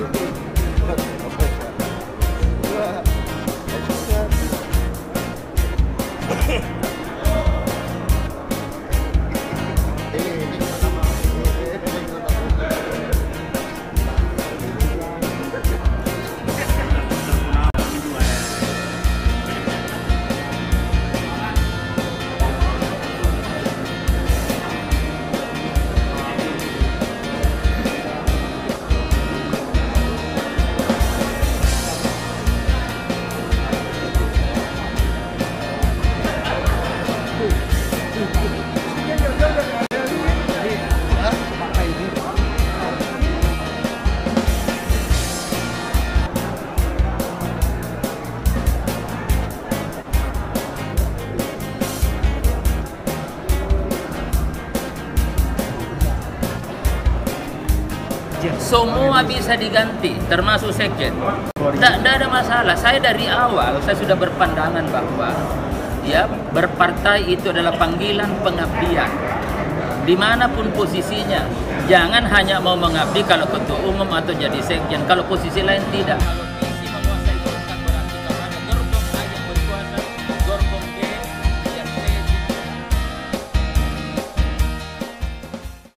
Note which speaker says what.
Speaker 1: Semua bisa diganti, termasuk sekjen. Tidak ada masalah. Saya dari awal saya sudah berpandangan bahwa ya berpartai itu adalah panggilan pengabdian. Dimanapun posisinya, jangan hanya mau mengabdi kalau ketua umum atau jadi sekjen. Kalau posisi lain tidak.